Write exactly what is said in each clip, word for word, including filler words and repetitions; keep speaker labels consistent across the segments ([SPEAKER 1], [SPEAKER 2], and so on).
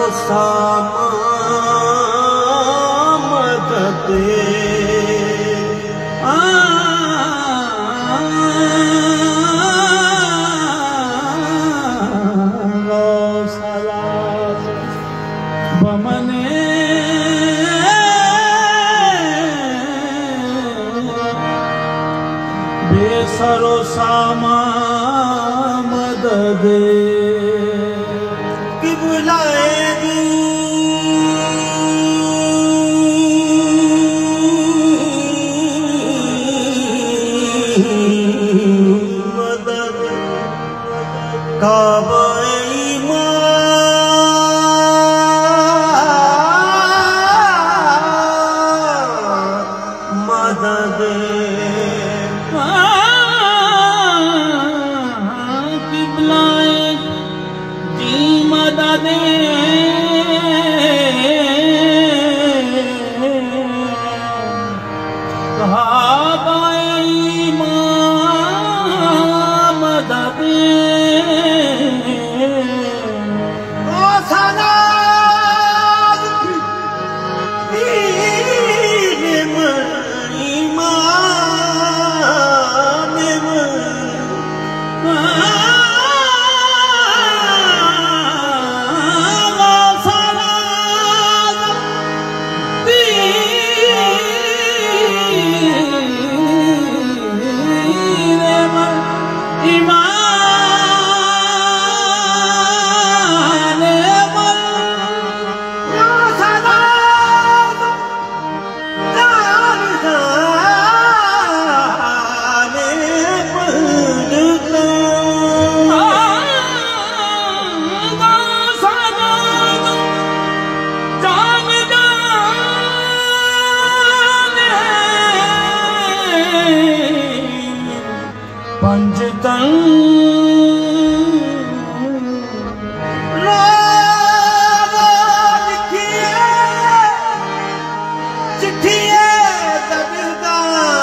[SPEAKER 1] सामा मदद बमने बेसरो सामा मदद कि बुलाएगी मदद काबा मदद किबलाए जी मदद कहाबाई मदद पंचतन रागा लिखिए चिट्ठिए दबिदा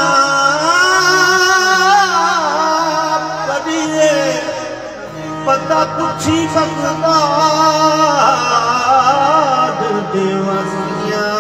[SPEAKER 1] पढ़िए पता पूछी सकदा देवसिया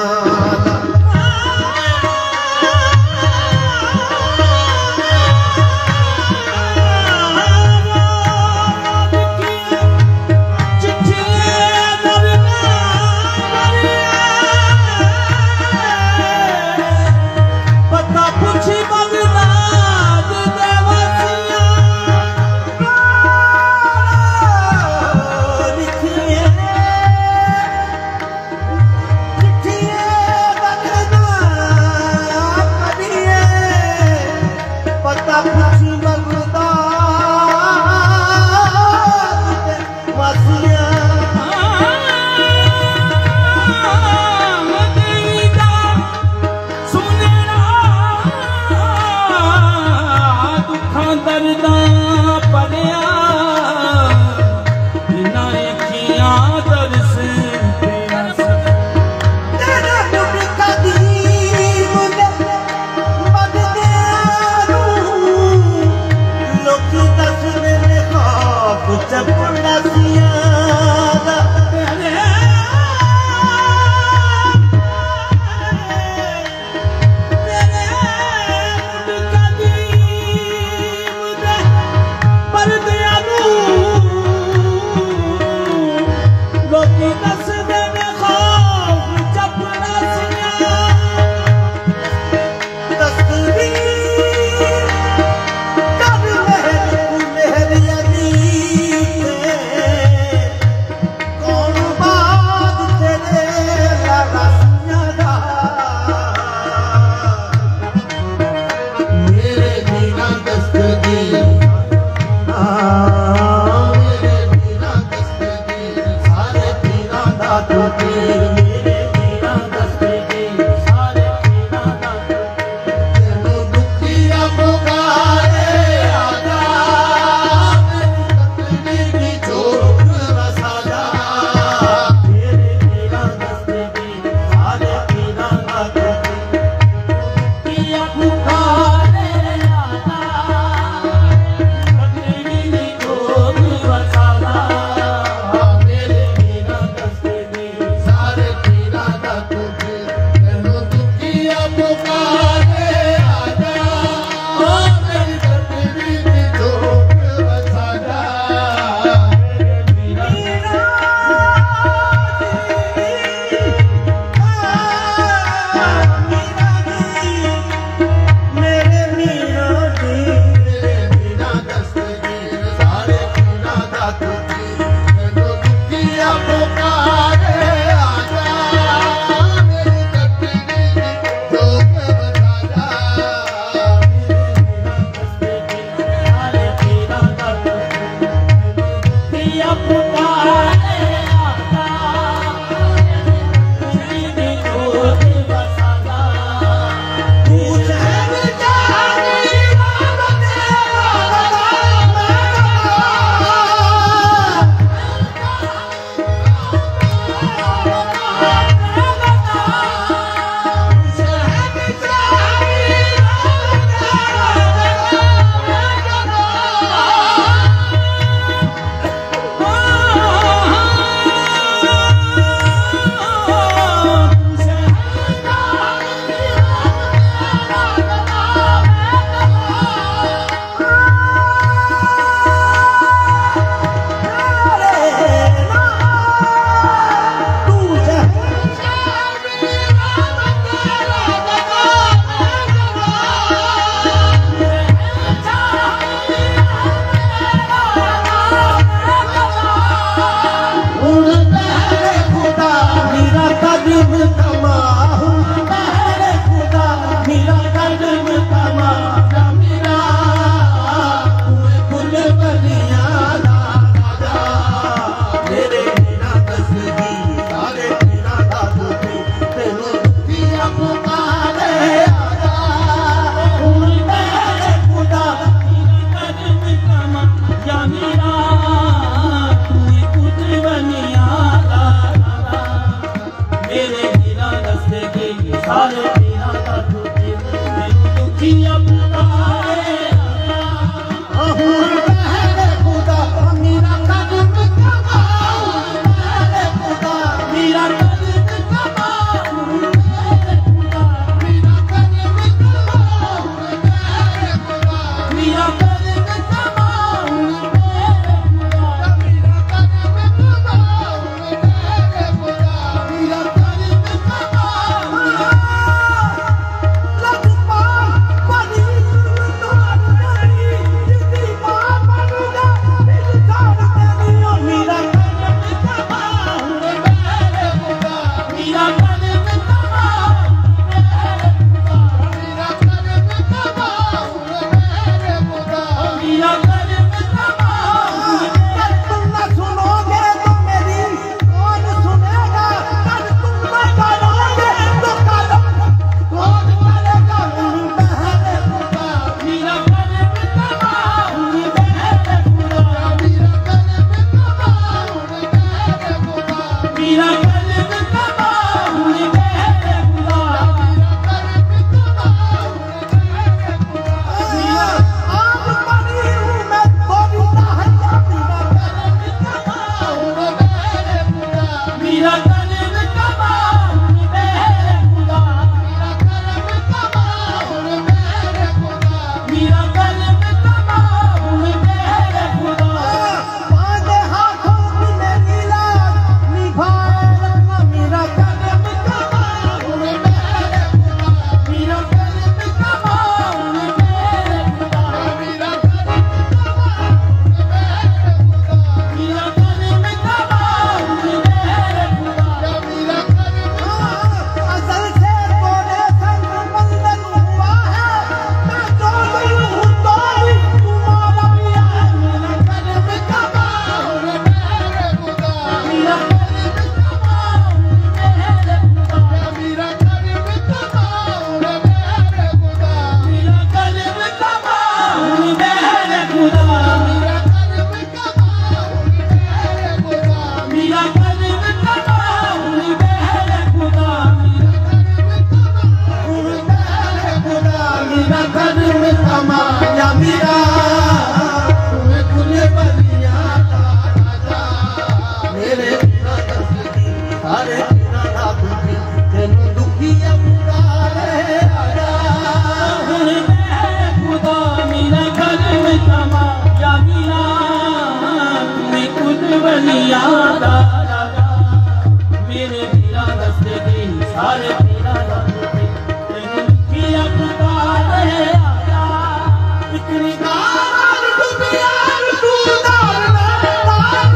[SPEAKER 1] दुनिया दा राजा मेरे पीरा दस्ते दी सारे पीरा दस्ते तेनू किया पुकारे आजा इतनी गाल दुनिया तू दार दार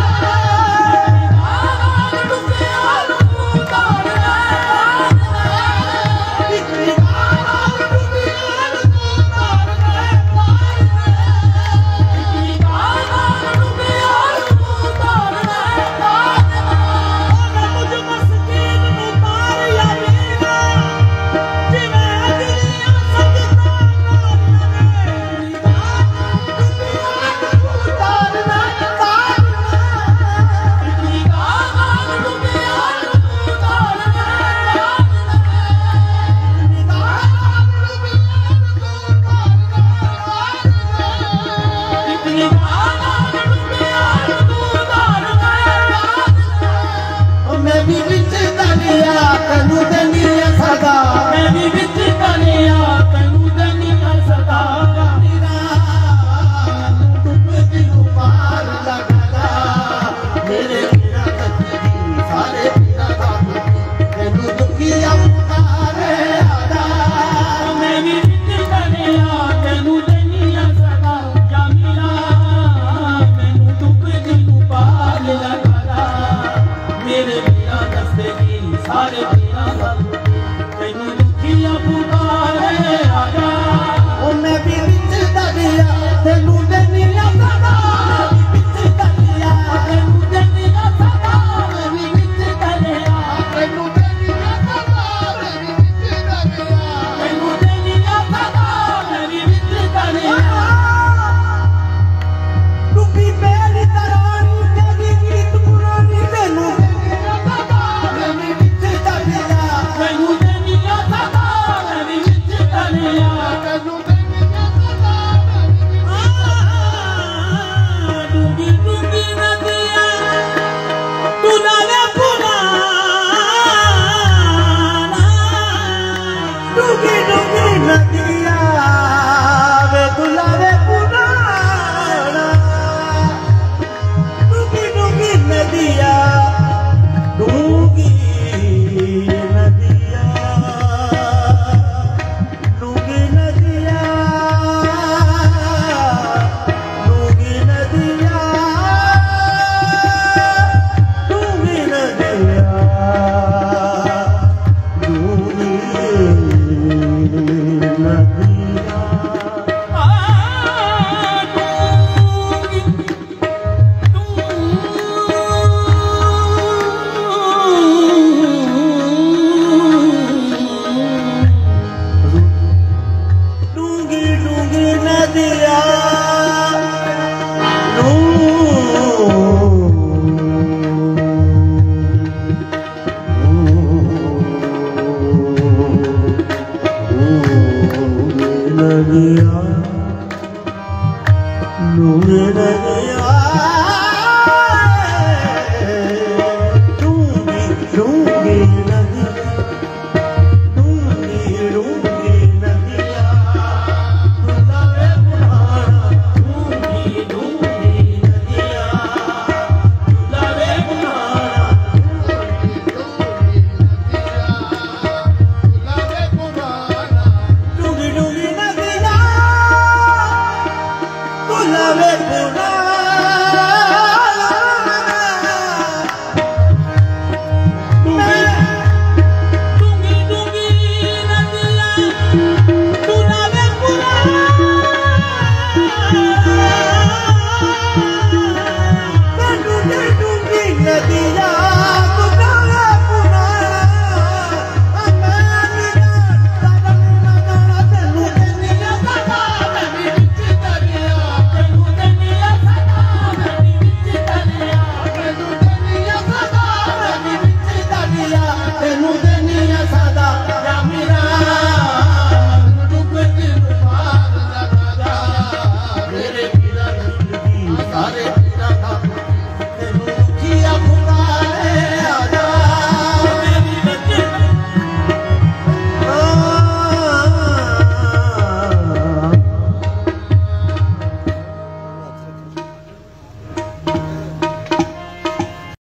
[SPEAKER 1] गाल दुनिया तू दार इतनी गाल दुनिया तू दार इतनी गाल दुनिया तू दार मुझ मस्कीन मुतार यारीना जिवें दुनिया सजदा मैं भी विच दनिया तैनू दनिया सदा मैं भी विच दनिया तैनू दनिया सदा डुबदी पार लगदा मेरे पीरा दस्ती सारे पीरा दादू तैनू दुखिया पुकारे आजा मैं भी विच दनिया तैनू दनिया सदा जामिला मैनू डुबदी पार लगदा मेरे पीरा दस्ते दी सारे पीरा दादू तैनू दुखिया पुकारे आजा ओ मैं भी विच दनिया तैनू दनिया सदा विच दनिया तैनू दनिया सदा मैं भी विच दनिया तैनू दनिया सदा मैं भी विच दनिया तैनू दनिया सदा मैं भी विच दनिया डूबी मेरी तरानी तेरी गीत पुरानी तैनू दनिया सदा मैं भी विच दनिया तैनू दनिया सदा मैं भी विच दनिया तैनू दनिया सदा मैं भी डूबी डूबी नदिया तू नाले पुराना डूबी डूबी नदिया वे दुलारे पुराना डूबी डूबी नदिया डूबी नदिया डूबी नदिया डूबी नदिया डूबी नदिया डूबी नदिया आ डूंगी डूंगी नदिया नदिया डूंगी नदिया डूंगी डूंगी नदिया डूंगी डूंगी नदिया दुलारे पुराना डूंगी डूंगी नदिया दुलारे पुराना डूंगी डूंगी नदिया दुलारे पुराना डूंगी डूंगी नदिया दुलारे पुराना डूंगी डूंगी नदिया दुलारे पुराना तैनू दनिया सदा मैं भी विच दनिया तैनू दनिया सदा मैं भी विच दनिया तैनू दनिया सदा मैं भी विच दनिया तैनू दनिया सदा जामिला मैनू डुबदी पार लगदा मेरे पीरा दस्ती सारे